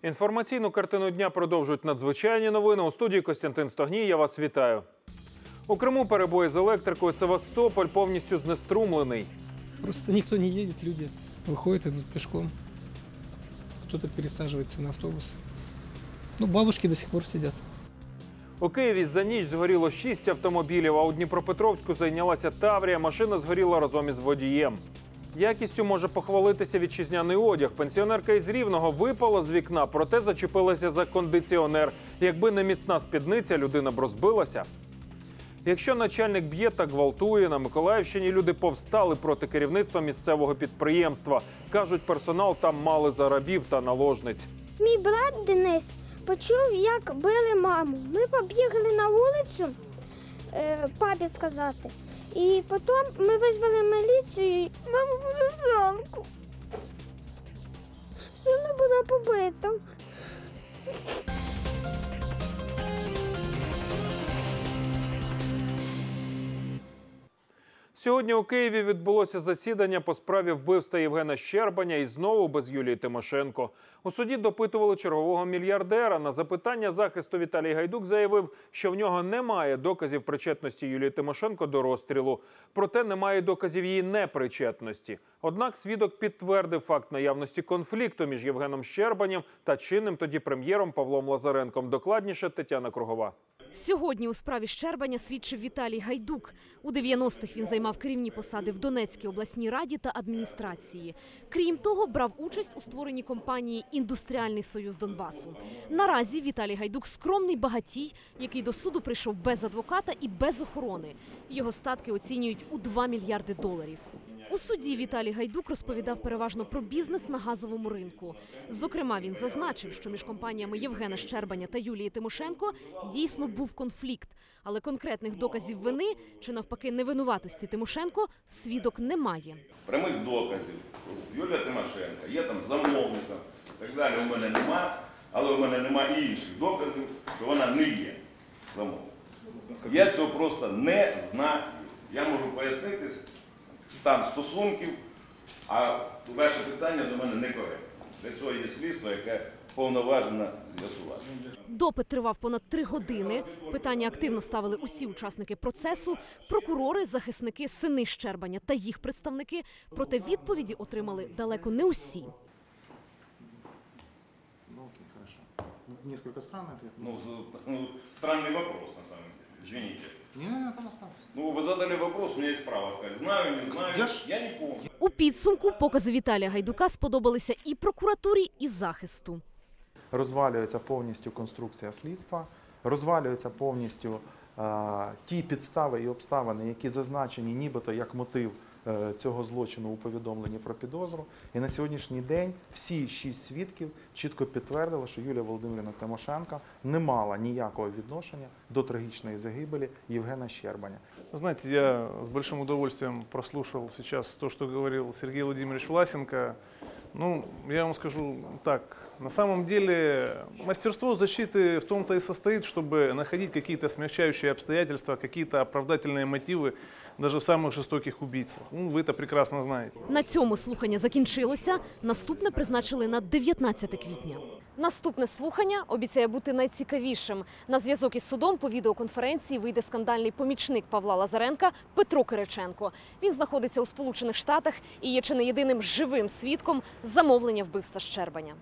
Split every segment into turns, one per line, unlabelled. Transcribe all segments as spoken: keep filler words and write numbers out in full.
Інформаційну картину дня продовжують надзвичайні новини. У студії Костянтин Стогній. Я вас вітаю. У Криму перебої з електрикою. Севастополь повністю знеструмлений.
Просто ніхто не їде, люди виходять, йдуть пішком. Хтось пересаджується на автобус. Ну, бабушки до сих пор сидять.
У Києві за ніч згоріло шість автомобілів, а у Дніпропетровську зайнялася Таврія. Машина згоріла разом із водієм. Якістю може похвалитися вітчизняний одяг. Пенсіонерка із Рівного випала з вікна, проте зачепилася за кондиціонер. Якби не міцна спідниця, людина б розбилася. Якщо начальник б'є та гвалтує, на Миколаївщині люди повстали проти керівництва місцевого підприємства. Кажуть, персонал там мали за рабів та наложниць.
Мій брат Денис почув, як били маму. Ми побігли на вулицю, е, папі сказати. І потім ми визвали міліцію. Маму було зранку. Що вона була побита.
Сьогодні у Києві відбулося засідання по справі вбивства Євгена Щербаня і знову без Юлії Тимошенко. У суді допитували чергового мільярдера. На запитання захисту Віталій Гайдук заявив, що в нього немає доказів причетності Юлії Тимошенко до розстрілу. Проте немає доказів її непричетності. Однак свідок підтвердив факт наявності конфлікту між Євгеном Щербанем та чинним тоді прем'єром Павлом Лазаренком. Докладніше Тетяна Кругова.
Сьогодні у справі Щербаня свідчив Віталій Гайдук. У дев'яностих він займав керівні посади в Донецькій обласній раді та адміністрації. Крім того, брав участь у створенні компанії «Індустріальний союз Донбасу». Наразі Віталій Гайдук – скромний багатій, який до суду прийшов без адвоката і без охорони. Його статки оцінюють у два мільярди доларів. У суді Віталій Гайдук розповідав переважно про бізнес на газовому ринку. Зокрема, він зазначив, що між компаніями Євгена Щербаня та Юлії Тимошенко дійсно був конфлікт. Але конкретних доказів вини чи навпаки невинуватості Тимошенко свідок не має.
Прямих доказів. Юлія Тимошенко є там замовником, так далі у мене нема, але у мене немає і інших доказів, що вона не є замовником. Я цього просто не знаю. Я можу пояснити стан стосунків, а ваше питання до мене не коректне. Для цього є слідство, яке повноважено з'ясувати.
Допит тривав понад три години. Питання активно ставили усі учасники процесу. Прокурори, захисники, сини Щербаня та їх представники. Проте відповіді отримали далеко не усі.
Ну, окей, хорошо. Несколько странный ответ.
Ну, ну, странный вопрос, на самом деле. Извините.
Не, не, там осталось.
Ну, вы задали вопрос, у меня есть право сказать. Знаю, не знаю,
Я ж-
я не помню.
У підсумку покази Віталія Гайдука сподобалися і прокуратурі, і захисту.
Розвалюється повністю конструкція слідства, розвалюються повністю е, ті підстави і обставини, які зазначені нібито як мотив е, цього злочину у повідомленні про підозру. І на сьогоднішній день всі шість свідків чітко підтвердили, що Юлія Володимирівна Тимошенко не мала ніякого відношення до трагічної загибелі Євгена Щербаня.
Знаете, я с большим удовольствием прослушал сейчас то, что говорил Сергей Владимирович Власенко. Ну, я вам скажу так, на самом деле мастерство защиты в том-то и состоит, чтобы находить какие-то смягчающие обстоятельства, какие-то оправдательные мотивы даже в самых жестоких убийцах. Ну, вы это прекрасно знаете.
На цьому слухання закінчилося. Наступне призначили на дев'ятнадцяте квітня. Наступне слухання обіцяє бути найцікавішим. На зв'язок із судом по відеоконференції вийде скандальний помічник Павла Лазаренка Петро Кириченко. Він знаходиться у Сполучених Штатах і є чи не єдиним живим свідком замовлення вбивства Щербаня.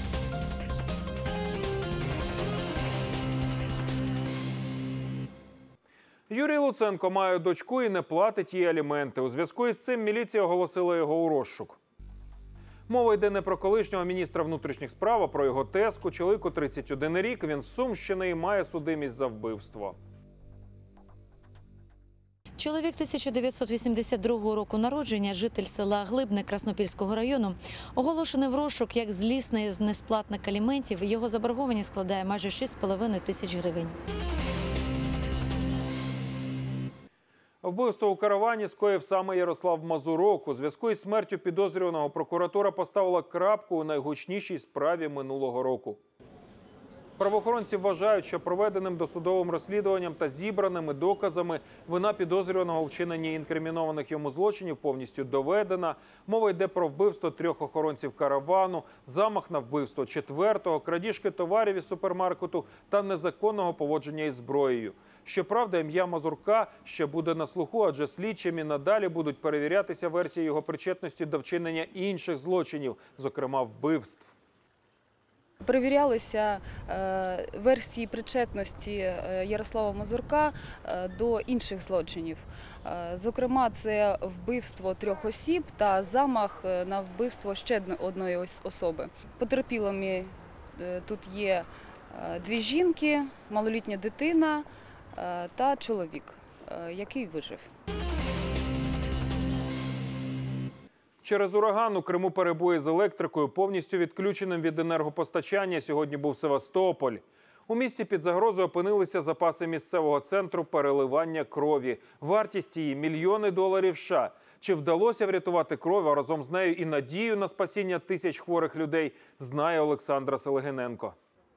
Юрій Луценко має дочку і не платить їй аліменти. У зв'язку із цим міліція оголосила його у розшук. Мова йде не про колишнього міністра внутрішніх справ, а про його тезку. Чоловіку тридцять один рік, він з Сумщини і має судимість за вбивство.
Чоловік тисяча дев'ятсот вісімдесят другого року народження, житель села Глибне Краснопільського району, оголошений в розшук як злісний несплатник аліментів. Його заборгованість складає майже шість з половиною тисяч гривень.
Вбивство у Каравані скоїв саме Ярослав Мазурок. У зв'язку із смертю підозрюваного прокуратура поставила крапку у найгучнішій справі минулого року. Правоохоронці вважають, що проведеним досудовим розслідуванням та зібраними доказами вина підозрюваного у вчиненні інкримінованих йому злочинів повністю доведена. Мова йде про вбивство трьох охоронців каравану, замах на вбивство четвертого, крадіжки товарів із супермаркету та незаконного поводження із зброєю. Щоправда, ім'я Мазурка ще буде на слуху, адже слідчими надалі будуть перевірятися версії його причетності до вчинення інших злочинів, зокрема вбивств.
Перевірялися е, версії причетності е, Ярослава Мазурка е, до інших злочинів. Е, зокрема, це вбивство трьох осіб та замах на вбивство ще одної ось особи. Потерпілими е, тут є е, дві жінки, малолітня дитина е, та чоловік, е, який вижив.
Через ураган у Криму перебої з електрикою, повністю відключеним від енергопостачання, сьогодні був Севастополь. У місті під загрозою опинилися запаси місцевого центру переливання крові. Вартість її – мільйони доларів США. Чи вдалося врятувати кров, а разом з нею і надію на спасіння тисяч хворих людей, знає Олександра Селегиненко.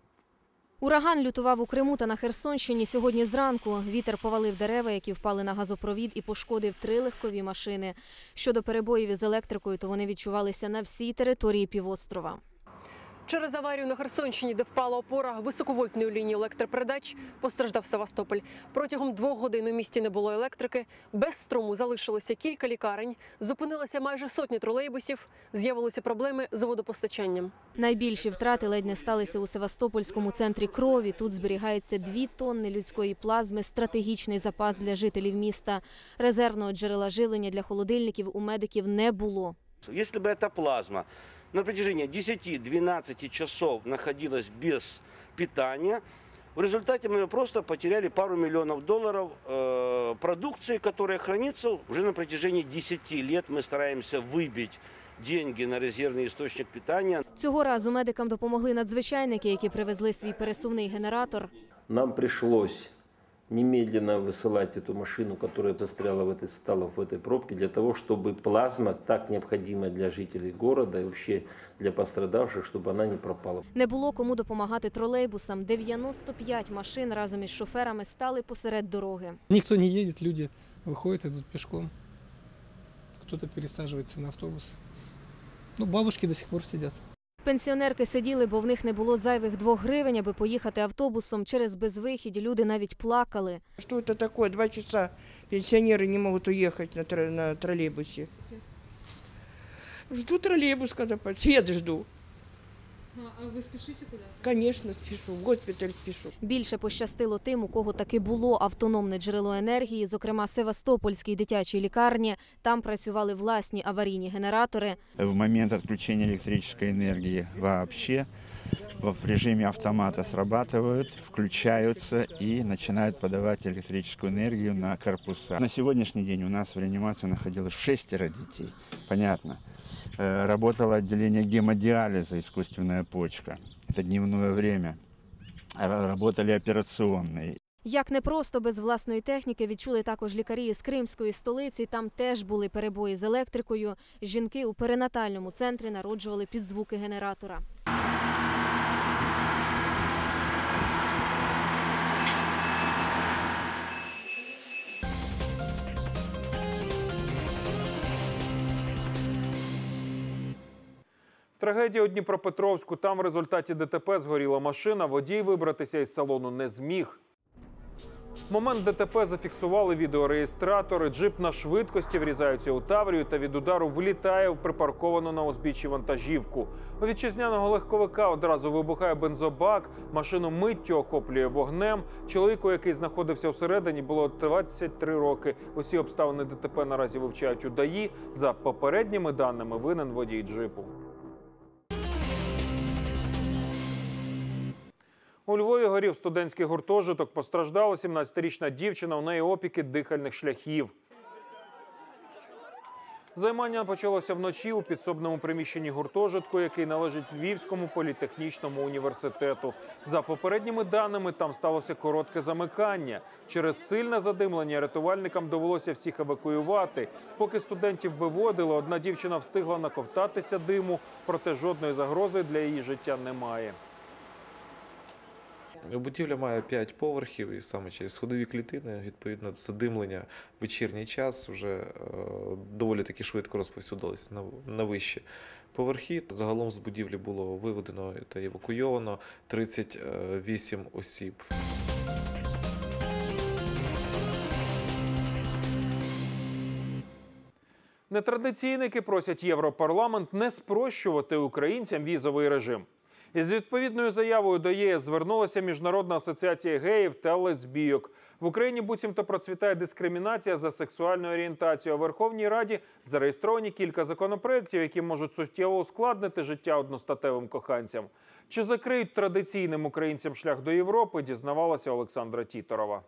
Ураган лютував у Криму та на Херсонщині сьогодні зранку. Вітер повалив дерева, які впали на газопровід, і пошкодив три легкові машини. Щодо перебоїв із електрикою, то вони відчувалися на всій території півострова.
Через аварію на Херсонщині, де впала опора високовольтної лінії електропередач, постраждав Севастополь. Протягом двох годин у місті не було електрики, без струму залишилося кілька лікарень, зупинилася майже сотня тролейбусів, з'явилися проблеми з водопостачанням.
Найбільші втрати ледь не сталися у Севастопольському центрі крові. Тут зберігається дві тонни людської плазми, стратегічний запас для жителів міста. Резервного джерела живлення для холодильників у медиків не було.
Якщо б ця плазма на протяжении десяти-двенадцати часов находилась без питания, в результате мы просто потеряли пару миллионов долларов э, продукции, которая хранится уже на протяжении десяти лет. Мы стараемся выбить деньги на резервний істочник питання.
Цього разу медикам допомогли надзвичайники, які привезли свій пересувний генератор.
Нам пришлось немедленно высылать эту машину, которая застряла в этой, стала в этой пробке, для того, чтобы плазма, так необходимая для жителей города и вообще для пострадавших, чтобы она не пропала.
Не було кому допомагати тролейбусам. дев'яносто п'ять машин разом із шоферами стали посеред дороги.
Никто не едет, люди выходят, идут пешком. Кто-то пересаживается на автобус. Ну, бабушки до сих пор сидят.
Пенсіонерки сиділи, бо в них не було зайвих двох гривень, аби поїхати автобусом. Через безвихідь люди навіть плакали.
Що це таке? Два часа пенсіонери не можуть уїхати на, тр... на тролейбусі. Жду тролейбус, коли під'їде, жду.
А ви спішите куди?
Звісно, спішу, в госпіталь спішу.
Більше пощастило тим, у кого таки було автономне джерело енергії, зокрема Севастопольській дитячій лікарні. Там працювали власні аварійні генератори.
В момент відключення електричної енергії взагалі в режимі автомата срабатывают, включаются и начинают подавать электрическую энергию на корпуса. На сегодняшний день у нас в реанимации находилось шестеро детей. Понятно. Работало отделение гемодиализа, искусственная почка. Это дневное время. Работали операционные.
Як непросто без власної техніки відчули також лікарі із Кримської столиці. Там теж були перебої з електрикою. Жінки у перинатальному центрі народжували під звуки генератора.
Трагедія у Дніпропетровську. Там в результаті ДТП згоріла машина, водій вибратися із салону не зміг. Момент ДТП зафіксували відеореєстратори. Джип на швидкості врізається у Таврію та від удару влітає в припарковану на узбіччі вантажівку. У вітчизняного легковика одразу вибухає бензобак, машину миттю охоплює вогнем. Чоловіку, який знаходився всередині, було двадцять три роки. Усі обставини ДТП наразі вивчають у ДАІ. За попередніми даними, винен водій джипу. У Львові горів студентський гуртожиток. Постраждала сімнадцятирічна дівчина, у неї опіки дихальних шляхів. Займання почалося вночі у підсобному приміщенні гуртожитку, який належить Львівському політехнічному університету. За попередніми даними, там сталося коротке замикання. Через сильне задимлення рятувальникам довелося всіх евакуювати. Поки студентів виводили, одна дівчина встигла наковтатися диму, проте жодної загрози для її життя немає.
Будівля має п'ять поверхів і саме через сходові клітини, відповідно, задимлення в вечірній час вже е, доволі таки швидко розповсюдилось на, на вищі поверхи. Загалом з будівлі було виведено та евакуйовано тридцять вісім осіб.
Нетрадиційники просять Європарламент не спрощувати українцям візовий режим. Із відповідною заявою до ЄС звернулася Міжнародна асоціація геїв та лесбійок. В Україні буцімто процвітає дискримінація за сексуальною орієнтацією. У Верховній Раді зареєстровані кілька законопроєктів, які можуть суттєво ускладнити життя одностатевим коханцям. Чи закриють традиційним українцям шлях до Європи, дізнавалася Олександра Тіторова.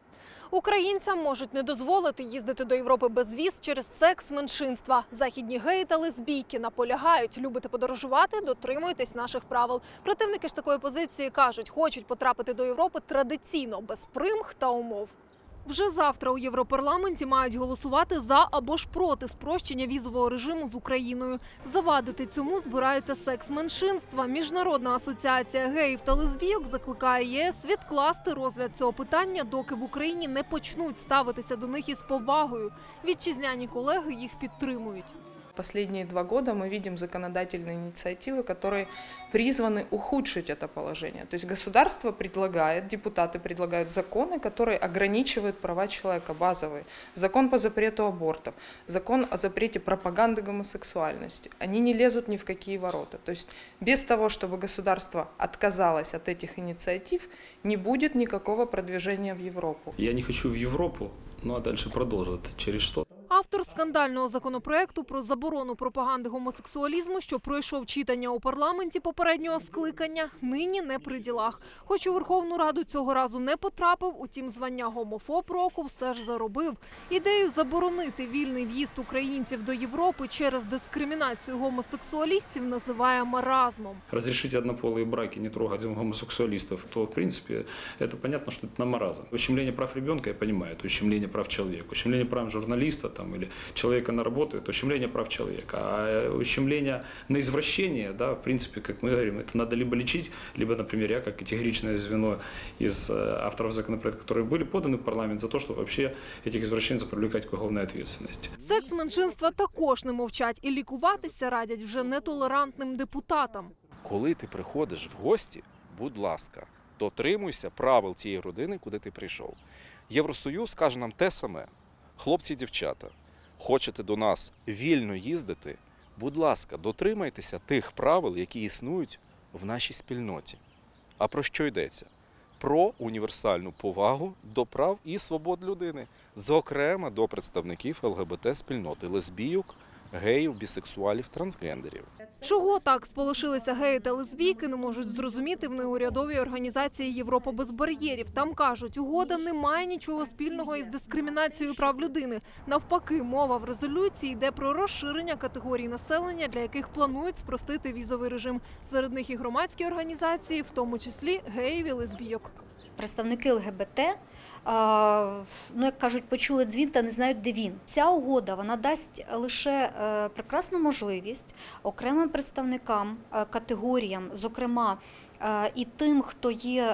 Українцям можуть не дозволити їздити до Європи без віз через секс меншинства. Західні геї та лесбійки наполягають: любите подорожувати – дотримуйтесь наших правил. Противники ж такої позиції кажуть, хочуть потрапити до Європи традиційно, без примх та умов. Вже завтра у Європарламенті мають голосувати за або ж проти спрощення візового режиму з Україною. Завадити цьому збираються секс-меншинства. Міжнародна асоціація геїв та лесбійок закликає ЄС відкласти розгляд цього питання, доки в Україні не почнуть ставитися до них із повагою. Вітчизняні колеги їх підтримують.
Последние два года мы видим законодательные инициативы, которые призваны ухудшить это положение. То есть государство предлагает, депутаты предлагают законы, которые ограничивают права человека, базовые. Закон по запрету абортов, закон о запрете пропаганды гомосексуальности. Они не лезут ни в какие ворота. То есть без того, чтобы государство отказалось от этих инициатив, не будет никакого продвижения в Европу.
Я не хочу в Европу, ну а дальше продолжат. Через что?
Автор скандального законопроекту про заборону пропаганди гомосексуалізму, що пройшов читання у парламенті попереднього скликання, нині не при ділах. Хоч у Верховну Раду цього разу не потрапив, утім звання гомофоб року все ж заробив. Ідею заборонити вільний в'їзд українців до Європи через дискримінацію гомосексуалістів називає маразмом.
Разрешить однополые браки, не трогать гомосексуалистов, то в принципе это понятно, что это на маразм. Ущемление прав ребенка, я понимаю, это ущемление прав человека. Ущемление прав журналиста, там, или человека на работу, это ущемление прав человека. А ущемление на извращение, да, в принципе, как мы говорим, это надо либо лечить, либо, например, я, как категоричное звено из авторов законопроекта, которые были поданы в парламент, за то, что вообще этих извращенцев привлекать к уголовной ответственности.
Секс-меншинства також не мовчать і лікуватися радять вже нетолерантним депутатам.
Коли ти приходиш в гості, будь ласка, дотримуйся правил цієї родини, куди ти прийшов. Євросоюз каже нам те саме. Хлопці і дівчата, хочете до нас вільно їздити, будь ласка, дотримайтеся тих правил, які існують в нашій спільноті. А про що йдеться? Про універсальну повагу до прав і свобод людини, зокрема до представників ЛГБТ-спільноти, лесбійок, геїв, бісексуалів, трансгендерів.
Чого так сполошилися геї та лесбійки, не можуть зрозуміти в неурядовій організації «Європа без бар'єрів». Там кажуть, угода не має нічого спільного із дискримінацією прав людини. Навпаки, мова в резолюції йде про розширення категорій населення, для яких планують спростити візовий режим. Серед них і громадські організації, в тому числі геїв і лесбійок.
Представники ЛГБТ, ну, як кажуть, почули дзвін та не знають, де він. Ця угода, вона дасть лише прекрасну можливість окремим представникам, категоріям, зокрема і тим, хто є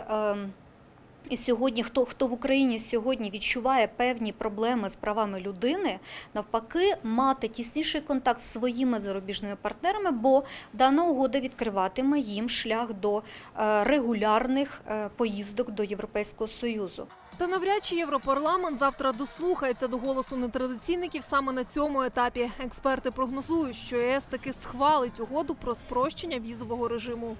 і сьогодні, хто, хто в Україні сьогодні відчуває певні проблеми з правами людини, навпаки, мати тісніший контакт з своїми зарубіжними партнерами, бо дана угода відкриватиме їм шлях до регулярних поїздок до Європейського Союзу.
Та навряд чи Європарламент завтра дослухається до голосу нетрадиційників саме на цьому етапі. Експерти прогнозують, що ЄС таки схвалить угоду про спрощення візового режиму.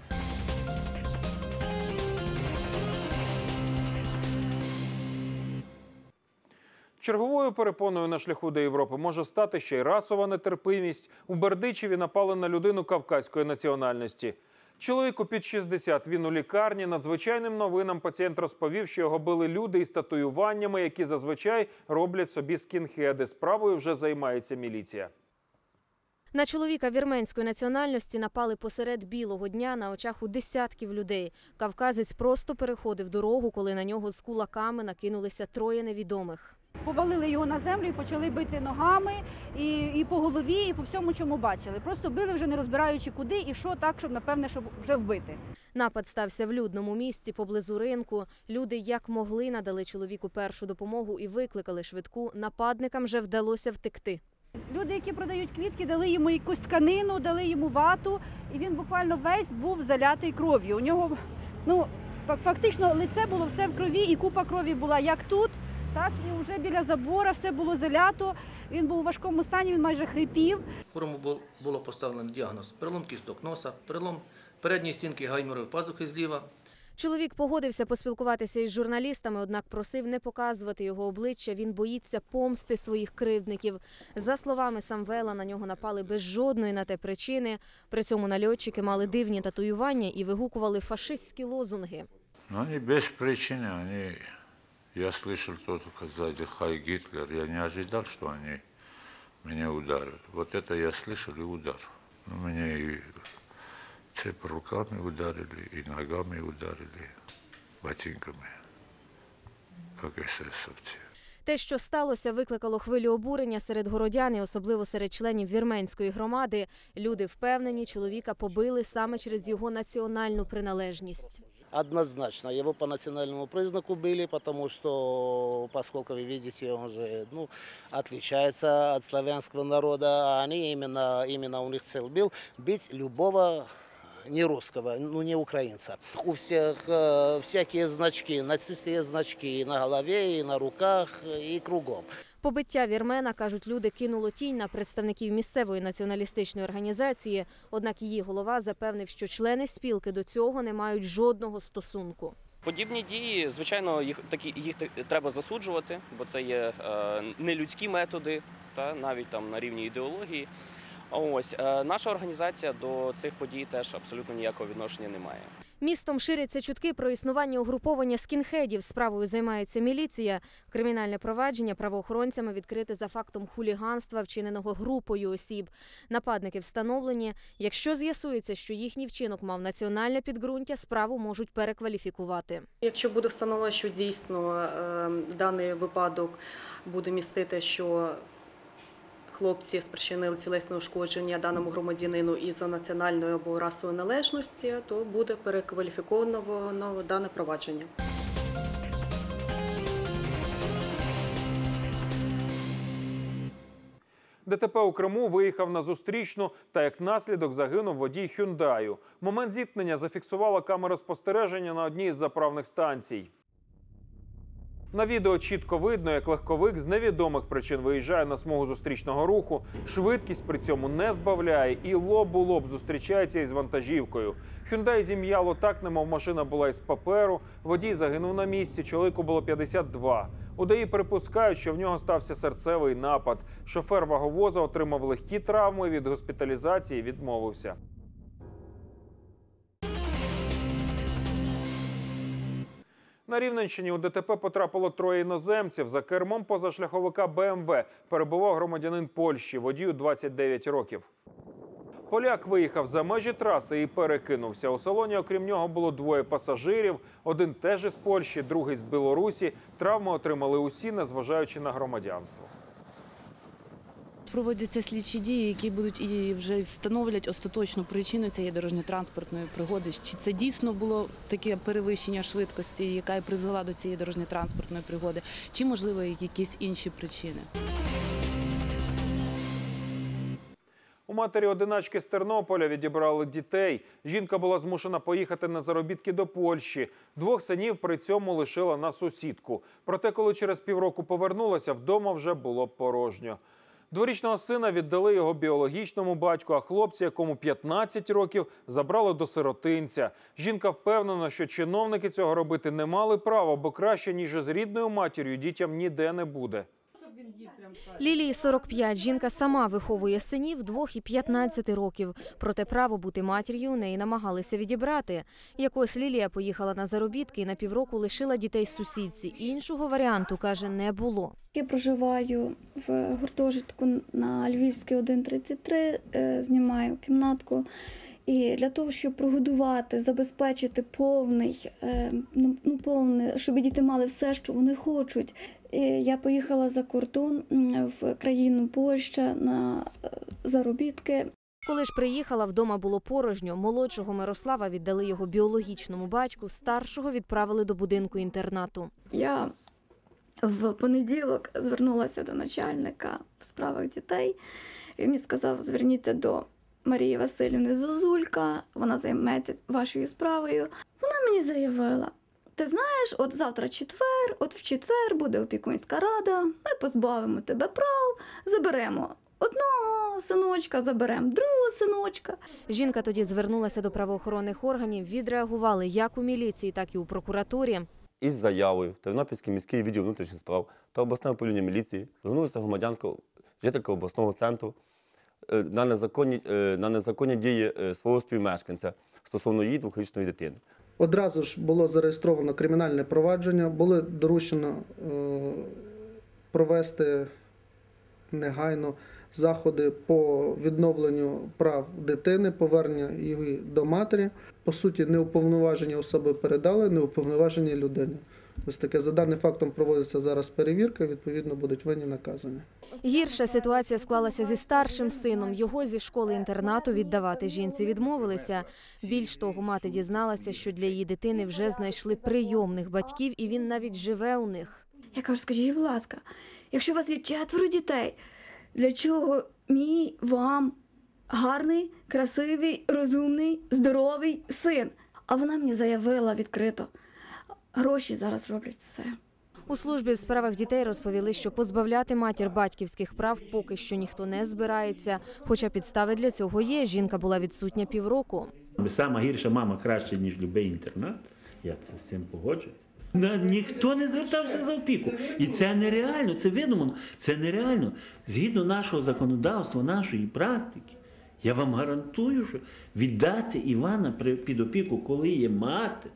Черговою перепоною на шляху до Європи може стати ще й расова нетерпимість. У Бердичеві напали на людину кавказької національності. Чоловіку під шістдесят, він у лікарні. Надзвичайним новинам пацієнт розповів, що його били люди із татуюваннями, які зазвичай роблять собі скінхеди. Справою вже займається міліція.
На чоловіка вірменської національності напали посеред білого дня на очах у десятків людей. Кавказець просто переходив дорогу, коли на нього з кулаками накинулися троє невідомих.
Повалили його на землю і почали бити ногами, і, і по голові, і по всьому, чому бачили. Просто били вже не розбираючи куди і що, так, щоб, напевне, щоб вже вбити.
Напад стався в людному місці поблизу ринку. Люди як могли надали чоловіку першу допомогу і викликали швидку. Нападникам вже вдалося втекти.
Люди, які продають квітки, дали йому якусь тканину, дали йому вату, і він буквально весь був залятий кров'ю. У нього, ну, фактично лице було все в крові, і купа крові була як тут, так і вже біля забора все було залято. Він був у важкому стані, він майже хрипів.
Хворому було поставлено діагноз перелом кісток носа, перелом передньої стінки гайморової пазухи зліва.
Чоловік погодився поспілкуватися із журналістами, однак просив не показувати його обличчя. Він боїться помсти своїх кривдників. За словами Самвела, на нього напали без жодної на те причини. При цьому нальотчики мали дивні татуювання і вигукували фашистські лозунги.
Вони без причини, вони... Я слышал только сзади «Хай Гитлер». Я не ожидал, что они меня ударят. Вот это я слышал и удар. Меня и цепь руками ударили, и ногами ударили, ботинками, как эсэсовцы.
Те, що сталося, викликало хвилю обурення серед городян і особливо серед членів вірменської громади. Люди впевнені, чоловіка побили саме через його національну приналежність.
Однозначно, его по национальному признаку били, потому что, поскольку вы видите, он же ну, отличается от славянского народа, они именно, именно у них цель был бить любого не русского, ну не украинца. У всех э, всякие значки, нацистские значки и на голове, и на руках, и кругом.
Побиття вірмена, кажуть люди, кинуло тінь на представників місцевої націоналістичної організації, однак її голова запевнив, що члени спілки до цього не мають жодного стосунку.
Подібні дії, звичайно, їх такі їх треба засуджувати, бо це є е, нелюдські методи, та навіть там на рівні ідеології. Ось е, наша організація до цих подій теж абсолютно ніякого відношення не має.
Містом ширяться чутки про існування угруповання скінхедів. Справою займається міліція. Кримінальне провадження правоохоронцями відкрите за фактом хуліганства, вчиненого групою осіб. Нападники встановлені. Якщо з'ясується, що їхній вчинок мав національне підґрунтя, справу можуть перекваліфікувати.
Якщо буде встановлено, що дійсно е, даний випадок буде містити, що хлопці спричинили тілесне ушкодження даному громадянину із-за національної або расової належності, то буде перекваліфіковано дане провадження.
ДТП у Криму виїхав на зустрічну та як наслідок загинув водій «Хюндаю». Момент зіткнення зафіксувала камера спостереження на одній із заправних станцій. На відео чітко видно, як легковик з невідомих причин виїжджає на смугу зустрічного руху, швидкість при цьому не збавляє і лоб у лоб зустрічається із вантажівкою. «Хюндай» зім'яло так, немов машина була із паперу, водій загинув на місці, чоловіку було п'ятдесят два. У ДАІ припускають, що в нього стався серцевий напад. Шофер ваговоза отримав легкі травми, від госпіталізації відмовився. На Рівненщині у ДТП потрапило троє іноземців. За кермом позашляховика Бе Ем Ве перебував громадянин Польщі, водію двадцять дев'ять років. Поляк виїхав за межі траси і перекинувся. У салоні, окрім нього, було двоє пасажирів. Один теж із Польщі, другий з Білорусі. Травми отримали усі, незважаючи на громадянство.
Проводяться слідчі дії, які будуть і вже встановлять остаточну причину цієї дорожньо-транспортної пригоди. Чи це дійсно було таке перевищення швидкості, яка і призвела до цієї дорожньо-транспортної пригоди, чи, можливо, якісь інші причини.
У матері-одиначки з Тернополя відібрали дітей. Жінка була змушена поїхати на заробітки до Польщі. Двох синів при цьому лишила на сусідку. Проте, коли через півроку повернулася, вдома вже було порожньо. Дворічного сина віддали його біологічному батьку, а хлопця, якому п'ятнадцять років, забрали до сиротинця. Жінка впевнена, що чиновники цього робити не мали права, бо краще, ніж із рідною матір'ю, дітям ніде не буде.
Лілії сорок п'ять. Жінка сама виховує синів двох і п'ятнадцяти років. Проте право бути матір'ю у неї намагалися відібрати. Якось Лілія поїхала на заробітки і на півроку лишила дітей сусідці. Іншого варіанту, каже, не було.
Я проживаю в гуртожитку на Львівській один тридцять три, знімаю кімнатку. І для того, щоб прогодувати, забезпечити повний, ну, повний, щоб діти мали все, що вони хочуть, І я поїхала за кордон в країну Польща на заробітки.
Коли ж приїхала, вдома було порожньо. Молодшого Мирослава віддали його біологічному батьку, старшого відправили до будинку-інтернату.
Я в понеділок звернулася до начальника в справах дітей. Він мені сказав, зверніться до Марії Васильівни Зозулька, вона займеться вашою справою. Вона мені заявила, ти знаєш, от завтра четвер, от в четвер буде опікунська рада, ми позбавимо тебе прав, заберемо одного синочка, заберемо другого синочка.
Жінка тоді звернулася до правоохоронних органів, відреагували як у міліції, так і у прокуратурі.
Із заявою в Тернопільський міський відділ внутрішніх справ та обласне управління міліції звернулася громадянка, жителька обласного центру на незаконні, на незаконні дії свого співмешканця стосовно її двохрічної дитини.
Одразу ж було зареєстровано кримінальне провадження, було доручено е, провести негайно заходи по відновленню прав дитини, повернення її до матері. По суті, неуповноважені особи передали неуповноваженій людині. Ось таке, за даним фактом проводиться зараз перевірка, відповідно будуть винні наказані.
Гірша ситуація склалася зі старшим сином. Його зі школи-інтернату віддавати жінці відмовилися. Більш того, мати дізналася, що для її дитини вже знайшли прийомних батьків, і він навіть живе у них.
Я кажу, скажіть, будь ласка, якщо у вас є четверо дітей, для чого мій вам гарний, красивий, розумний, здоровий син? А вона мені заявила відкрито, гроші зараз роблять все.
У службі в справах дітей розповіли, що позбавляти матір батьківських прав поки що ніхто не збирається. Хоча підстави для цього є. Жінка була відсутня півроку.
Сама гірша мама краще, ніж будь-який інтернат. Я це з цим погоджуюсь. Ніхто не звертався за опіку. І це нереально, це видумано. Це нереально. Згідно нашого законодавства, нашої практики, я вам гарантую, що віддати Івана під опіку, коли є мати,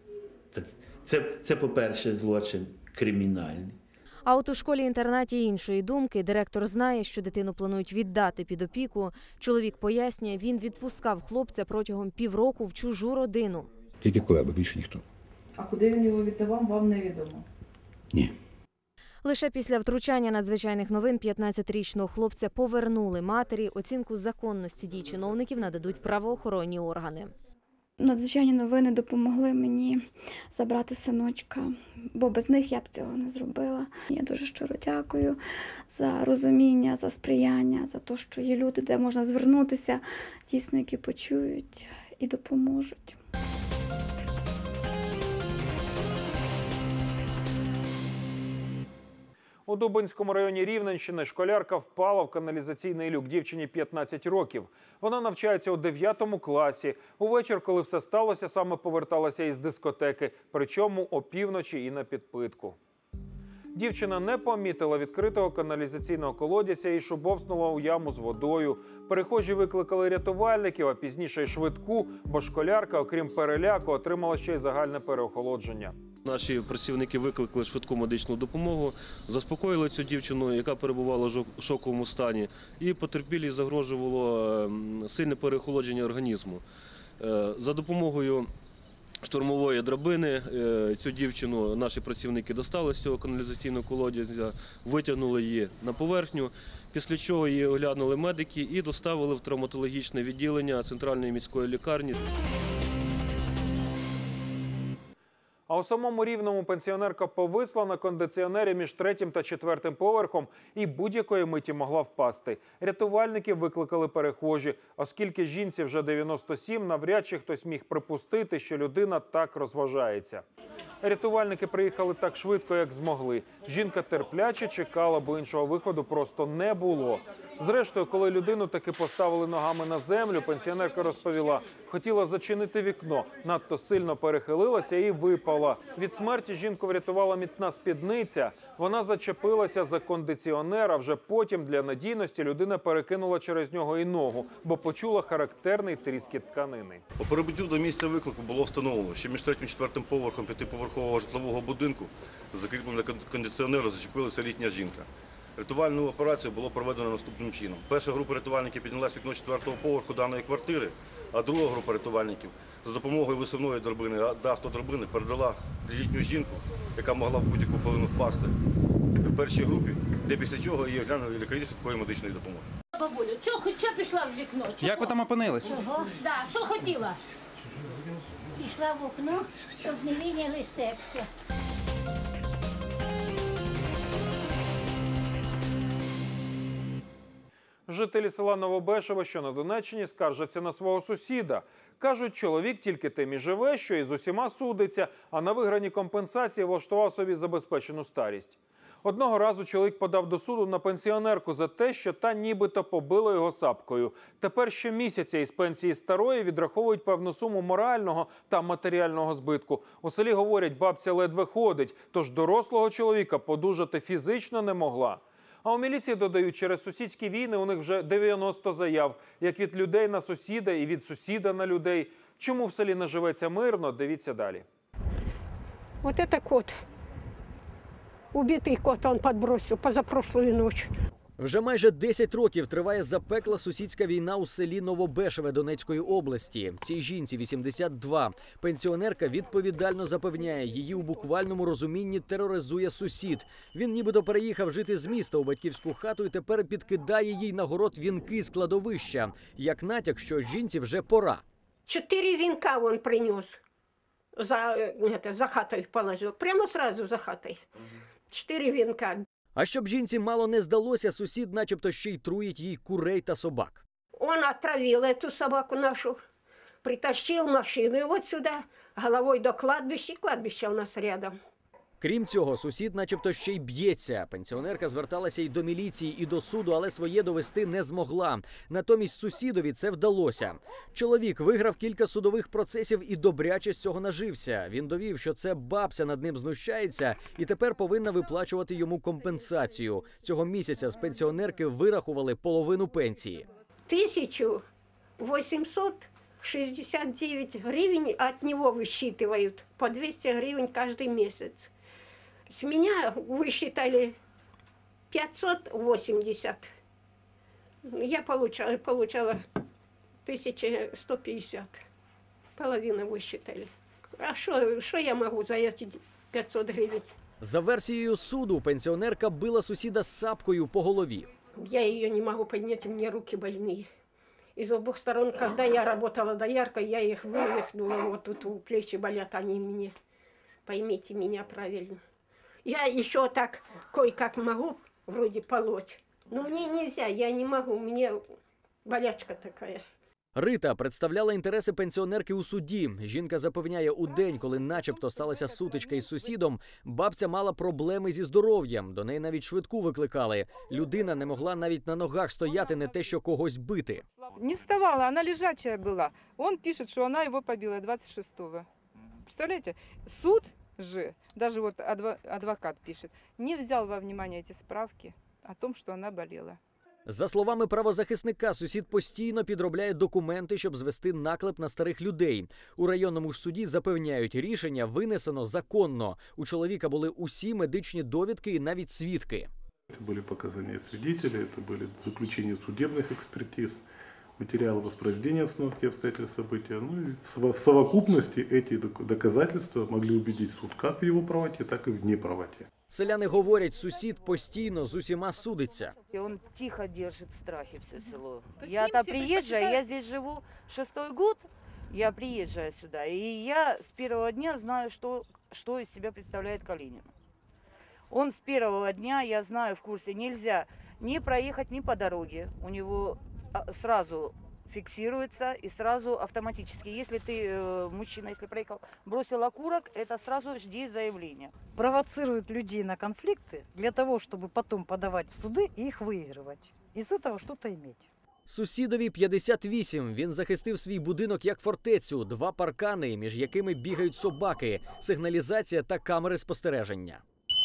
це, це по-перше, злочин кримінальний.
А от у школі-інтернаті іншої думки. Директор знає, що дитину планують віддати під опіку. Чоловік пояснює, він відпускав хлопця протягом півроку в чужу родину.
Тільки Кулеба, більше ніхто.
А куди він його віддавав, вам невідомо?
Ні.
Лише після втручання надзвичайних новин п'ятнадцятирічного хлопця повернули матері. Оцінку законності дій чиновників нададуть правоохоронні органи.
Надзвичайні новини допомогли мені забрати синочка, бо без них я б цього не зробила. Я дуже щиро дякую за розуміння, за сприяння, за те, що є люди, де можна звернутися, дійсно, які почують і допоможуть.
У Дубинському районі Рівненщини школярка впала в каналізаційний люк. Дівчині п'ятнадцять років. Вона навчається у дев'ятому класі. Увечір, коли все сталося, саме поверталася із дискотеки, причому опівночі і на підпитку. Дівчина не помітила відкритого каналізаційного колодязя і шубовснула у яму з водою. Перехожі викликали рятувальників, а пізніше й швидку, бо школярка, окрім переляку, отримала ще й загальне переохолодження.
Наші працівники викликали швидку медичну допомогу, заспокоїли цю дівчину, яка перебувала в шоковому стані, і потерпілій загрожувало сильне переохолодження організму. За допомогою штурмової драбини цю дівчину наші працівники достали з цього каналізаційного колодязя, витягнули її на поверхню, після чого її оглянули медики і доставили в травматологічне відділення центральної міської лікарні.
А у самому Рівному пенсіонерка повисла на кондиціонері між третім та четвертим поверхом і будь-якої миті могла впасти. Рятувальників викликали перехожі, оскільки жінці вже дев'яносто сім, навряд чи хтось міг припустити, що людина так розважається. Рятувальники приїхали так швидко, як змогли. Жінка терпляче чекала, бо іншого виходу просто не було. Зрештою, коли людину таки поставили ногами на землю, пенсіонерка розповіла, хотіла зачинити вікно, надто сильно перехилилася і випала. Від смерті жінку врятувала міцна спідниця. Вона зачепилася за кондиціонер, а вже потім для надійності людина перекинула через нього і ногу, бо почула характерний тріскіт тканини.
По прибуттю до місця виклику було встановлено, що між третім і четвертим поверхом п'ятиповерхового житлового будинку з закріпленим кондиціонером зачепилася літня жінка. Рятувальну операцію було проведено наступним чином. Перша група рятувальників піднялась в вікно четвертого поверху даної квартири, а друга група рятувальників за допомогою висувної драбини та автодрабини передала літню жінку, яка могла в будь-яку хвилину впасти, в першій групі, де після чого її оглянули лікарі швидкої медичної допомоги.
Бабулю, чого чого пішла в вікно? Чого?
Як ви там опинились?
Чого? Да, що хотіла?
Пішла в окно, щоб не вийняли серце.
Жителі села Новобешеве, що на Донеччині, скаржаться на свого сусіда. Кажуть, чоловік тільки тим і живе, що і з усіма судиться, а на виграні компенсації влаштував собі забезпечену старість. Одного разу чоловік подав до суду на пенсіонерку за те, що та нібито побила його сапкою. Тепер щомісяця із пенсії старої відраховують певну суму морального та матеріального збитку. У селі говорять, бабця ледве ходить, тож дорослого чоловіка подужати фізично не могла. А у міліції додають, через сусідські війни у них вже дев'яносто заяв, як від людей на сусіда і від сусіда на людей. Чому в селі не живеться мирно, дивіться далі.
Вот это кот. Убитий кот он подбросил позапрошлую ночь.
Вже майже десять років триває запекла сусідська війна у селі Новобешеве Донецької області. Цій жінці вісімдесят два. Пенсіонерка відповідально запевняє, її у буквальному розумінні тероризує сусід. Він нібито переїхав жити з міста у батьківську хату і тепер підкидає їй на город вінки з кладовища. Як натяк, що жінці вже пора.
Чотири вінка він принес. За, это, за хатой положил. Прямо сразу за хатой. Чотири вінка.
А щоб жінці мало не здалося, сусід начебто ще й труїть їй курей та собак.
Он отравил эту собаку нашу, притащил машину и вот сюда, головой до кладбища, кладбище у нас рядом.
Крім цього, сусід начебто ще й б'ється. Пенсіонерка зверталася і до міліції, і до суду, але своє довести не змогла. Натомість сусідові це вдалося. Чоловік виграв кілька судових процесів і добряче з цього нажився. Він довів, що це бабця над ним знущається і тепер повинна виплачувати йому компенсацію. Цього місяця з пенсіонерки вирахували половину пенсії.
тисячу вісімсот шістдесят дев'ять гривень от него высчитывают, по двести гривен каждый месяц. С меня высчитали пятьсот восемьдесят. Я получала, получала тысяча сто пятьдесят. Половину высчитали. А что, что я могу за эти пятьсот гривен?
За версією суду, пенсіонерка била сусіда сапкою по голові.
Я ее не могу поднять, у меня руки больные. Из обоих сторон, когда я работала дояркой, я их вывихнула, вот тут у плечи болят они мне. Поймите меня правильно. Я еще так кое-как могу вроде полоть, но мне нельзя, я не могу, у меня болячка такая.
Рита представляла інтереси пенсіонерки у суді. Жінка запевняє, у день, коли начебто сталася сутичка із сусідом, бабця мала проблеми зі здоров'ям. До неї навіть швидку викликали. Людина не могла навіть на ногах стояти, не те, що когось бити.
Не вставала, она лежачая была. Он пишет, что она его побила двадцать шестого. Представляете? Суд же, даже вот адвокат пишет, не взял во внимание эти справки о том, что она болела.
За словами правозахисника, сусід постійно підробляє документи, щоб звести наклеп на старих людей. У районному ж суді запевняють, рішення винесено законно. У чоловіка були усі медичні довідки і навіть свідки.
Це були показання свидетелей, це були заключення судебних експертиз, материалы воспроизведения обстановки и обстоятельств события. Ну и в совокупности эти доказательства могли убедить суд как в его правоте, так и в неправоте.
Селяни говорять, сусід постійно з усіма судиться.
Он тихо держит в страхе все село. Я-то приезжая, я здесь живу шестой год, я приезжаю сюда, и я с первого дня знаю, что, что из себя представляет Калинин. Он с первого дня, я знаю, в курсе, нельзя ни проехать, ни по дороге. У него сразу фиксируется и сразу автоматически. Если ты, мужчина, если проехал, бросил окурок, это сразу жди заявления.
Провоцируют людей на конфликты для того, чтобы потом подавать в суды и их выигрывать. Из этого что-то иметь.
Сусідові п'ятдесят вісім. Він захистив свій будинок як фортецю. Два паркани, між якими бігають собаки, сигналізація та камери спостереження.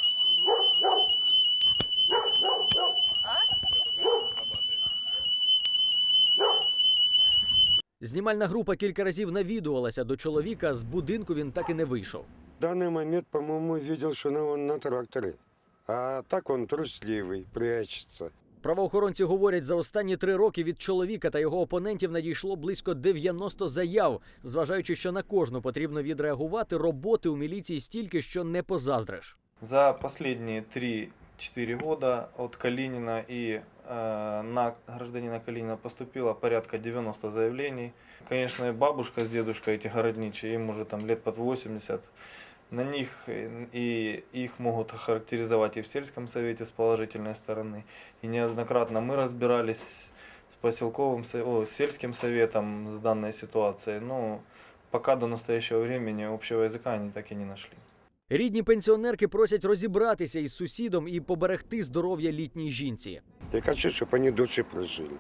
Знімальна група кілька разів навідувалася до чоловіка, з будинку він так і не вийшов.
В даний момент, по-моєму, бачив, що він на тракторі, а так він трусливий, прячеться.
Правоохоронці говорять, за останні три роки від чоловіка та його опонентів надійшло близько дев'яноста заяв. Зважаючи, що на кожну потрібно відреагувати, роботи у міліції стільки, що не позаздриш.
За останні три
четыре года от Калинина, и э, на гражданина Калинина поступило порядка девяноста заявлений. Конечно, и бабушка с дедушкой, эти городничие, им уже там лет под восемьдесят. На них и их могут охарактеризовать и в сельском совете с положительной стороны. И неоднократно мы разбирались с поселковым, о, сельским советом с данной ситуацией, но пока до настоящего времени общего языка они так и не нашли.
Рідні пенсіонерки просять розібратися із сусідом і поберегти здоров'я літній жінці.
Я хочу, щоб вони дольше прожили.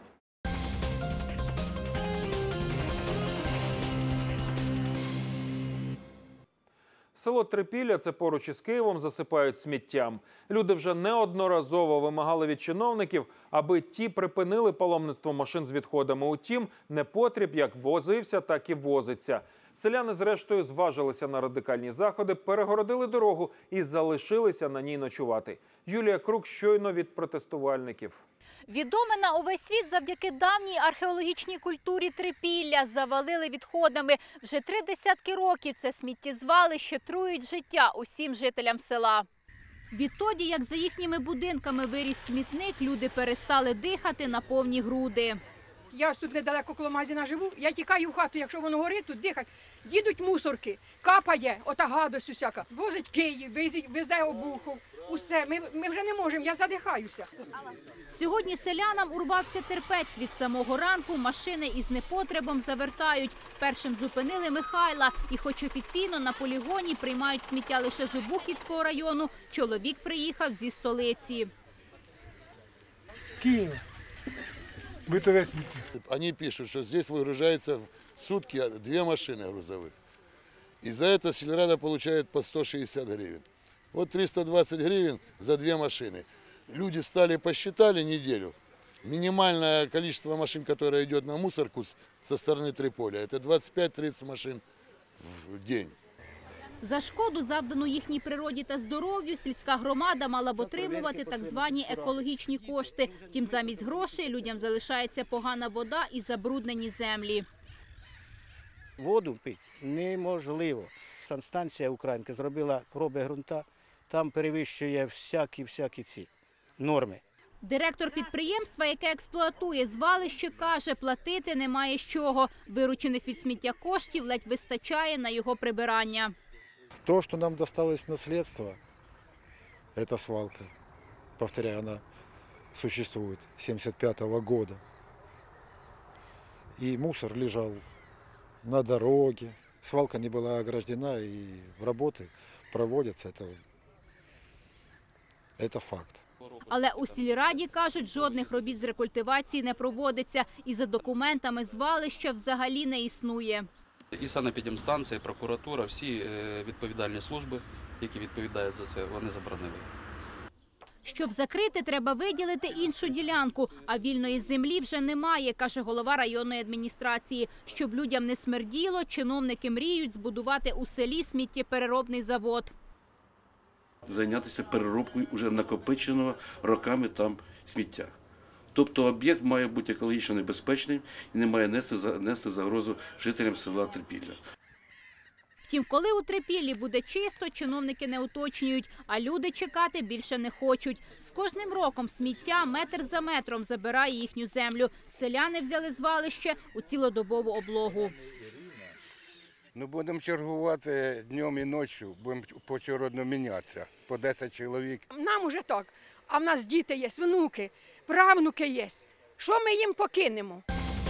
Село Трипілля – це поруч із Києвом, засипають сміттям. Люди вже неодноразово вимагали від чиновників, аби ті припинили паломництво машин з відходами. Утім, непотріб як возився, так і возиться. Селяни, зрештою, зважилися на радикальні заходи, перегородили дорогу і залишилися на ній ночувати. Юлія Крук щойно від протестувальників.
Відоме на увесь світ завдяки давній археологічній культурі Трипілля завалили відходами. Вже три десятки років це сміттєзвалище трують життя усім жителям села. Відтоді, як за їхніми будинками виріс смітник, люди перестали дихати на повні груди.
Я ось тут недалеко коло магазина живу, я тікаю в хату, якщо воно горить, тут дихать. Їдуть мусорки, капає, ота гадость усяка. Возить Київ, везе Обухов, усе. Ми, ми вже не можемо, я задихаюся.
Сьогодні селянам урвався терпець. Від самого ранку машини із непотребом завертають. Першим зупинили Михайла. І хоч офіційно на полігоні приймають сміття лише з Обухівського району, чоловік приїхав зі столиці.
З Києва. Бытовое сміття.
Они пишут, что здесь выгружается в сутки две машины грузовых. И за это сельрада получает по сто шестьдесят гривен. Вот триста двадцать гривен за две машины. Люди стали, посчитали неделю. Минимальное количество машин, которое идет на мусорку со стороны Триполя, это двадцать пять тридцать машин в день.
За шкоду, завдану їхній природі та здоров'ю, сільська громада мала б отримувати так звані екологічні кошти. Втім, замість грошей людям залишається погана вода і забруднені землі.
Воду пити неможливо. Санстанція українська зробила проби ґрунта, там перевищує всякі-всякі ці норми.
Директор підприємства, яке експлуатує звалище, каже, платити немає з чого. Виручених від сміття коштів ледь вистачає на його прибирання.
То, что нам досталось наследство, это свалка. Повторяю, она существует с семьдесят пятого года. И мусор лежал на дороге. Свалка не была ограждена, и работы проводятся. Это, это факт.
Але у сільраді, кажуть, жодних робіт з рекультивації не проводиться. І за документами звалища взагалі не існує.
І санепідемстанція, і прокуратура, всі відповідальні служби, які відповідають за це, вони заборонили.
Щоб закрити, треба виділити іншу ділянку, а вільної землі вже немає, каже голова районної адміністрації. Щоб людям не смерділо, чиновники мріють збудувати у селі сміттєпереробний завод.
Зайнятися переробкою вже накопиченого роками там сміття. Тобто об'єкт має бути екологічно небезпечним і не має нести, нести загрозу жителям села Трипілля.
Втім, коли у Трипіллі буде чисто, чиновники не уточнюють, а люди чекати більше не хочуть. З кожним роком сміття метр за метром забирає їхню землю. Селяни взяли звалище у цілодобову облогу.
Ну, будемо чергувати днем і ночі, будемо поочередно мінятися, по десять чоловік.
Нам уже так, а в нас діти є, внуки, правнуки є. Що ми їм покинемо?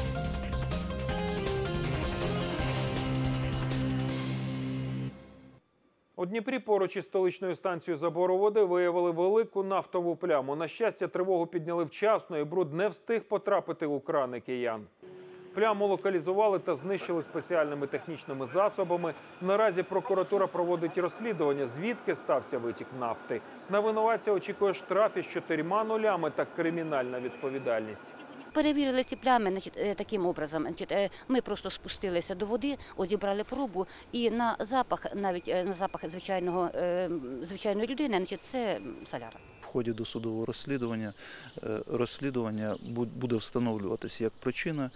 У Дніпрі поруч із столичною станцією забору води виявили велику нафтову пляму. На щастя, тривогу підняли вчасно і бруд не встиг потрапити у крани киян. Пляму локалізували та знищили спеціальними технічними засобами. Наразі прокуратура проводить розслідування, звідки стався витік нафти. На винуватця очікує штраф із чотирма нулями та кримінальна відповідальність.
Перевірили ці плями, значить, таким образом. Значить, ми просто спустилися до води, одібрали пробу і на запах, навіть на запах звичайного, звичайної людини, значить, це соляра.
В ході досудового розслідування розслідування буде встановлюватися як причина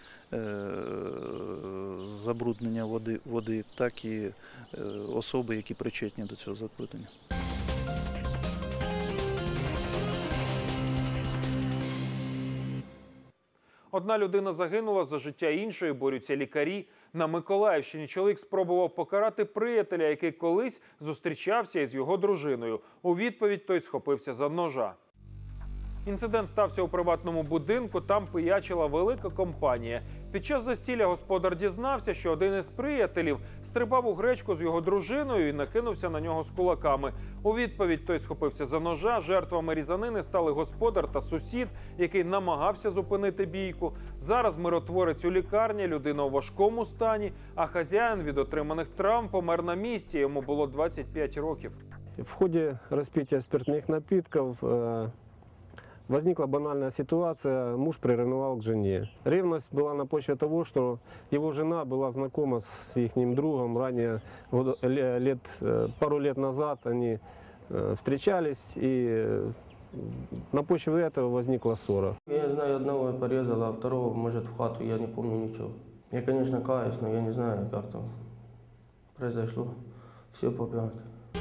забруднення води, води, так і особи, які причетні до цього забруднення.
Одна людина загинула, за життя іншої борються лікарі. На Миколаївщині чоловік спробував покарати приятеля, який колись зустрічався із його дружиною. У відповідь той схопився за ножа. Інцидент стався у приватному будинку, там пиячила велика компанія. Під час застілля господар дізнався, що один із приятелів стрибав у гречку з його дружиною і накинувся на нього з кулаками. У відповідь той схопився за ножа. Жертвами різанини стали господар та сусід, який намагався зупинити бійку. Зараз миротворець у лікарні, людина у важкому стані, а хазяїн від отриманих травм помер на місці, йому було двадцять п'ять років.
В ходе распития спиртных напитков э, возникла банальная ситуация, муж приревновал к жене. Ревность была на почве того, что его жена была знакома с их другом ранее, лет, пару лет назад они встречались, и на почве этого возникла ссора.
Я знаю, одного порезала, а второго, может, в хату, я не помню ничего. Я, конечно, каюсь, но я не знаю, как там произошло. Все попьет.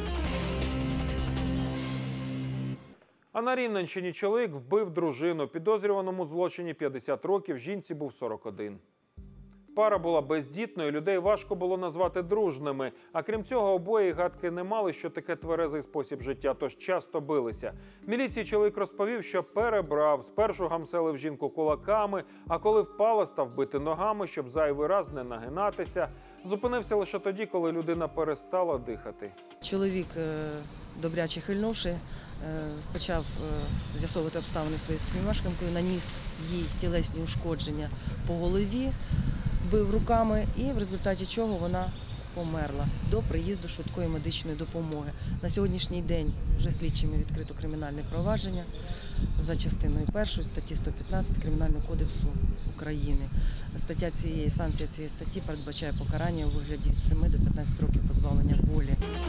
А на Рівненщині чоловік вбив дружину. Підозрюваному у злочині п'ятдесят років, жінці був сорок один. Пара була бездітною, людей важко було назвати дружними. А крім цього, обоє гадки не мали, що таке тверезий спосіб життя, тож часто билися. Міліції чоловік розповів, що перебрав. Спершу гамселив жінку кулаками, а коли впала, став бити ногами, щоб зайвий раз не нагинатися. Зупинився лише тоді, коли людина перестала дихати.
Чоловік, добряче хильнувши, почав з'ясовувати обставини своєю співмешканкою, наніс їй тілесні ушкодження по голові, бив руками і в результаті чого вона померла до приїзду швидкої медичної допомоги. На сьогоднішній день вже слідчими відкрито кримінальне провадження за частиною першої статті сто п'ятнадцять Кримінального кодексу України. Стаття цієї, санкція цієї статті передбачає покарання у вигляді від семи до п'ятнадцяти років позбавлення волі.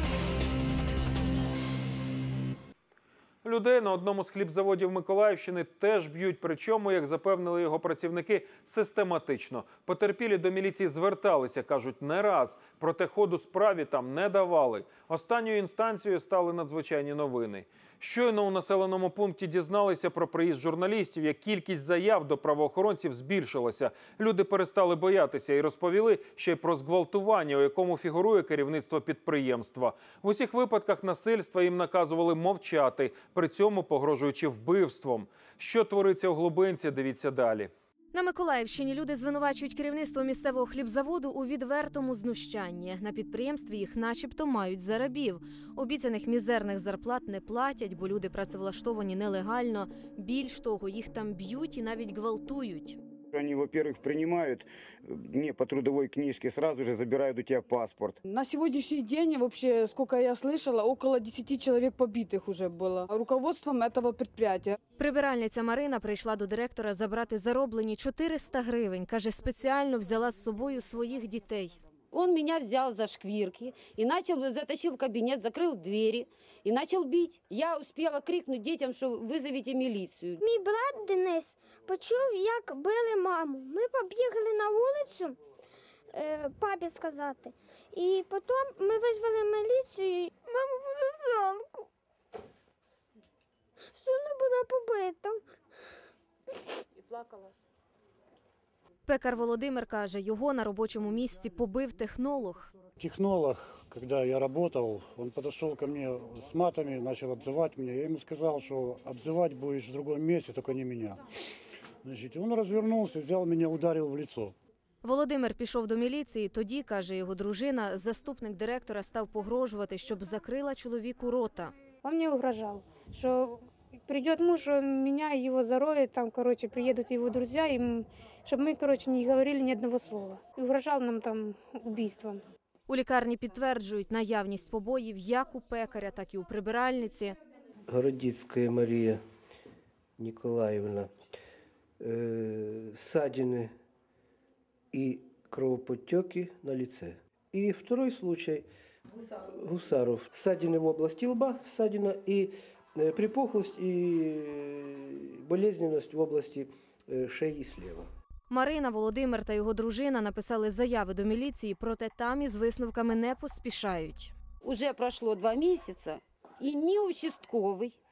Людей на одному з хлібзаводів Миколаївщини теж б'ють, причому, як запевнили його працівники, систематично. Потерпілі до міліції зверталися, кажуть, не раз, проте ходу справі там не давали. Останньою інстанцією стали надзвичайні новини. Щойно у населеному пункті дізналися про приїзд журналістів, як кількість заяв до правоохоронців збільшилася. Люди перестали боятися і розповіли ще й про зґвалтування, у якому фігурує керівництво підприємства. В усіх випадках насильства їм наказували мовчати, при цьому погрожуючи вбивством. Що твориться у глибинці, дивіться далі.
На Миколаївщині люди звинувачують керівництво місцевого хлібзаводу у відвертому знущанні. На підприємстві їх начебто мають за рабів. Обіцяних мізерних зарплат не платять, бо люди працевлаштовані нелегально. Більш того, їх там б'ють і навіть гвалтують.
Они, во-первых, принимают не по трудовой книжке, сразу же забирают у тебя паспорт.
На сегодняшний день, вообще, сколько я слышала, около десяти человек побитых уже было руководством этого предприятия.
Прибиральниця Марина прийшла до директора забрати зароблені чотириста гривень. Каже, спеціально взяла з собою своїх дітей.
Он меня взял за шквирки и начал, затащил в кабинет, закрыл двери и начал бить. Я успела крикнуть детям, что вызовите милицию.
Мій брат Денис почув, як били маму. Ми побігли на вулицю, е, папі сказати. І потім ми визвали міліцію. Маму було зранку. Вона була побита.
І плакала.
Пекар Володимир каже, його на робочому місці побив технолог.
Технолог, когда я работал, он подошел ко мне с матами, начал обзывать меня. Я ему сказал, что обзывать будешь в другом месте, только не меня. Значит, он развернулся, взял меня, ударил в лицо.
Володимир пішов до міліції. Тоді, каже його дружина, заступник директора став погрожувати, щоб закрила чоловіку рота.
Он мне угрожал, что придет муж, меня и его зароет, там, короче, приедут его друзья, и, чтобы мы, короче, не говорили ни одного слова. И угрожал нам там убийством.
У лікарні підтверджують наявність побоїв як у пекаря, так і у прибиральниці.
Городицкая Мария Николаевна. Э, ссадины и кровоподтеки на лице. И второй случай – Гусаров. Ссадины в области лба, ссадина и э, припухлость и болезненность в области э, шеи слева.
Марина, Володимир та його дружина написали заяви до міліції, проте там із висновками не поспішають.
Уже пройшло два місяці, і ні участковий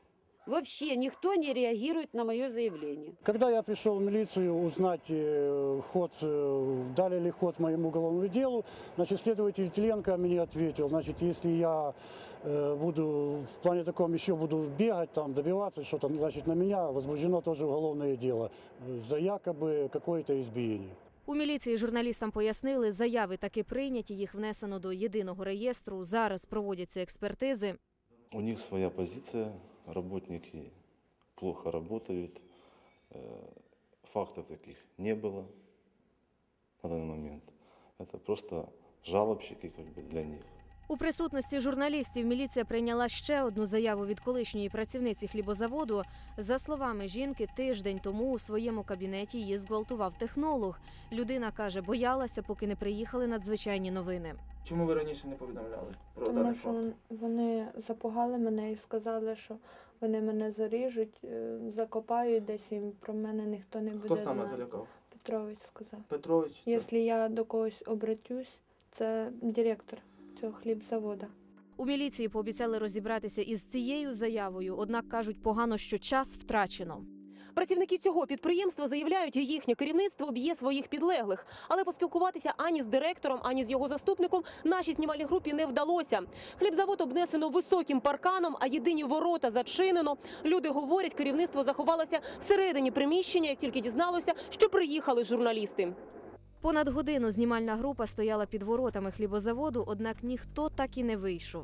Вообще никто не реагирует на мое заявление.
Когда я пришел в милицию узнать э, ход, э, дали ли ход моему уголовному делу, значит, следователь Теленко мне ответил, значит, если я э, буду в плане таком еще буду бегать, там, добиваться что-то, значит, на меня возбуждено тоже уголовное дело за якобы какое-то избиение.
У міліції журналістам пояснили, заяви таки прийняті, їх внесено до єдиного реєстру. Зараз проводяться експертизи.
У них своя позиция, работники плохо работают, фактов таких не было на данный момент. Это просто жалобщики как бы для них.
У присутності журналістів міліція прийняла ще одну заяву від колишньої працівниці хлібозаводу. За словами жінки, тиждень тому у своєму кабінеті її зґвалтував технолог. Людина каже, боялася, поки не приїхали надзвичайні новини.
Чому ви раніше не повідомляли про
Тому
даний
що
факт?
вони запугали мене і сказали, що вони мене заріжуть, е, закопають десь, і про мене ніхто не буде
Хто саме
знати.
залякав?
Петрович сказав.
Петрович? Це...
Якщо я до когось обратюсь, це директор цього хлібзаводу.
У міліції пообіцяли розібратися із цією заявою, однак кажуть, погано, що час втрачено.
Працівники цього підприємства заявляють, їхнє керівництво б'є своїх підлеглих. Але поспілкуватися ані з директором, ані з його заступником нашій знімальній групі не вдалося. Хлібзавод обнесено високим парканом, а єдині ворота зачинено. Люди говорять, керівництво заховалося всередині приміщення, як тільки дізналося, що приїхали журналісти.
Понад годину знімальна група стояла під воротами хлібозаводу, однак ніхто так і не вийшов.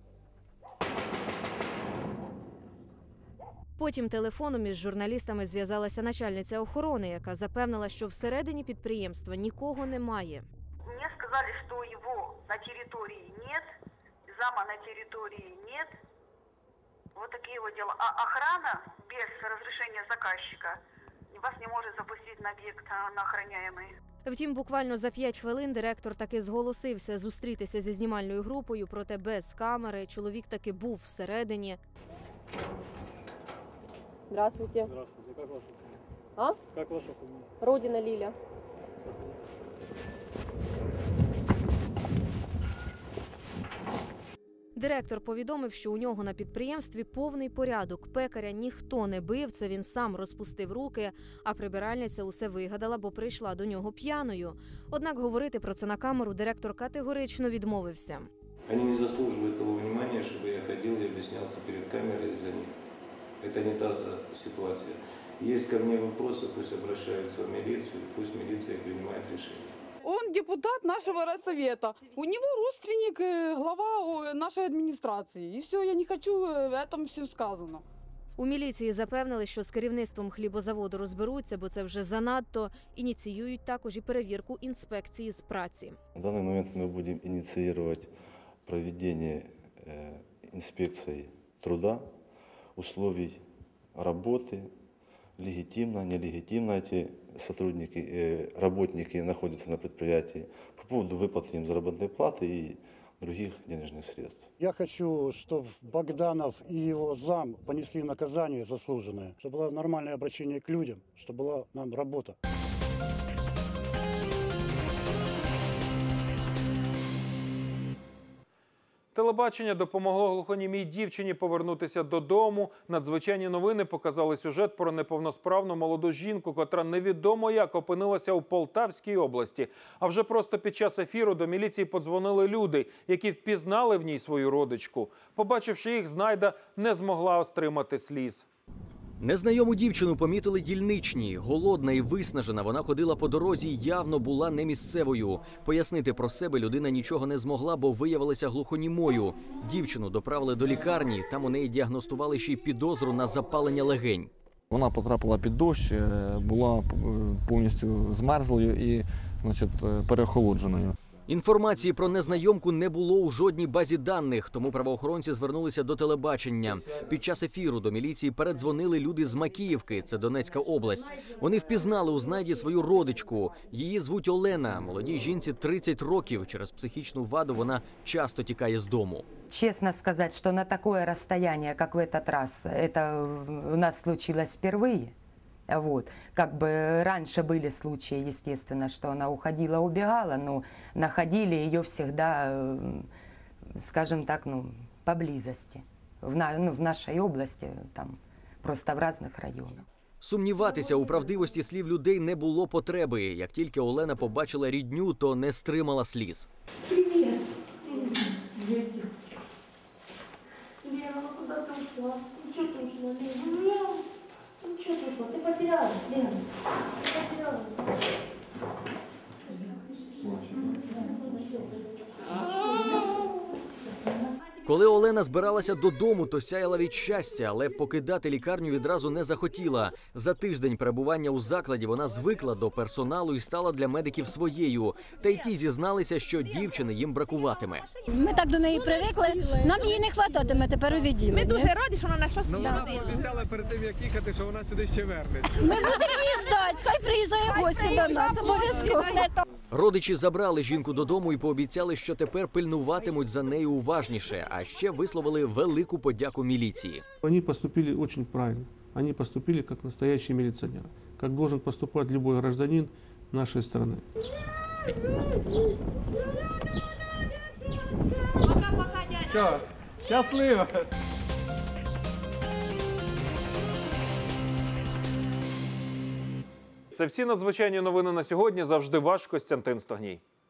Потім телефоном із журналістами зв'язалася начальниця охорони, яка запевнила, що всередині підприємства нікого немає.
Мені сказали, що його на території нет, зама на території нет. Вот такі вот дела. А охрана без розрішення заказчика вас не може запустити на об'єкт на охороняємий.
Втім, буквально за п'ять хвилин директор таки зголосився зустрітися зі знімальною групою, проте без камери. Чоловік таки був всередині.
Здравствуйте.
Здравствуйте. Как ваша фамилия?
А?
Как ваша фамилия?
Родина Лиля.
Директор повідомив, що у нього на підприємстві повний порядок. Пекаря ніхто не бив, це він сам розпустив руки, а прибиральниця усе вигадала, бо прийшла до нього п'яною. Однак говорити про це на камеру директор категорично відмовився.
Вони не заслужують того уваги, щоб я ходив і об'яснявся перед камерою за них. Це не та ситуація. Є ко мені питання, пусть обращаються в міліцію, пусть міліція приймає рішення.
Он депутат нашего райсовета. У него родственник, глава нашей администрации. И все, я не хочу, этом все сказано.
У міліції запевнили, що з керівництвом хлібозаводу розберуться, бо це вже занадто. Ініціюють також і перевірку інспекції з праці.
На даний момент ми будемо ініціювати проведення інспекції труда, условий роботи, легитимно, нелегитимно эти сотрудники, э, работники находятся на предприятии, по поводу выплаты им заработной платы и других денежных средств.
Я хочу, чтобы Богданов и его зам понесли наказание заслуженное, чтобы было нормальное обращение к людям, чтобы была нам работа.
Телебачення допомогло глухонімій дівчині повернутися додому. Надзвичайні новини показали сюжет про неповносправну молоду жінку, котра невідомо як опинилася у Полтавській області. А вже просто під час ефіру до міліції подзвонили люди, які впізнали в ній свою родичку. Побачивши їх, знайда не змогла стримати сліз.
Незнайому дівчину помітили дільничні. Голодна і виснажена, вона ходила по дорозі і явно була не місцевою. Пояснити про себе людина нічого не змогла, бо виявилася глухонімою. Дівчину доправили до лікарні, там у неї діагностували ще й підозру на запалення легень.
Вона потрапила під дощ, була повністю змерзлою і, значить, переохолодженою.
Інформації про незнайомку не було у жодній базі даних, тому правоохоронці звернулися до телебачення. Під час ефіру до міліції передзвонили люди з Макіївки, це Донецька область. Вони впізнали у знайді свою родичку. Її звуть Олена. Молодій жінці тридцять років. Через психічну ваду вона часто тікає з дому.
Честно сказать, что на такое расстояние, как в этот раз, это у нас случилось впервые. Вот. Как бы раньше были случаи, естественно, что она уходила, убегала, но находили ее всегда, скажем так, ну, поблизости. В, на, ну, в нашей области, там, просто в разных районах.
Сумніватися у правдивості слів людей не було потреби. Як тільки Олена побачила рідню, то не стримала сліз.
Привет. Привет. Лена, ну куда ты ушла? Ну что ты ушла, Лена? Ну что ты ушла? Ты потерялась, Лена. Ты потерялась.
Коли Олена збиралася додому, то сяяла від щастя, але покидати лікарню відразу не захотіла. За тиждень перебування у закладі вона звикла до персоналу і стала для медиків своєю. Та й ті зізналися, що дівчини їм бракуватиме.
Ми так до неї привикли, нам її не хвататиме тепер у відділенні.
Ми дуже раді, що вона знайшла свою
Вона
родину.
пообіцяла перед тим, як їхати, що вона сюди ще вернеться.
Ми будемо її ждати, хай приїжджає в гості до нас, обов'язково.
Родичі забрали жінку додому і пообіцяли, що тепер пильнуватимуть за нею уважніше, а ще висловили велику подяку міліції.
Они поступили очень правильно. Они поступили как настоящие милиционеры, как должен поступать любой гражданин нашей страны.
Все, щасливо.
Це всі надзвичайні новини на сьогодні. Завжди ваш Костянтин Стогній.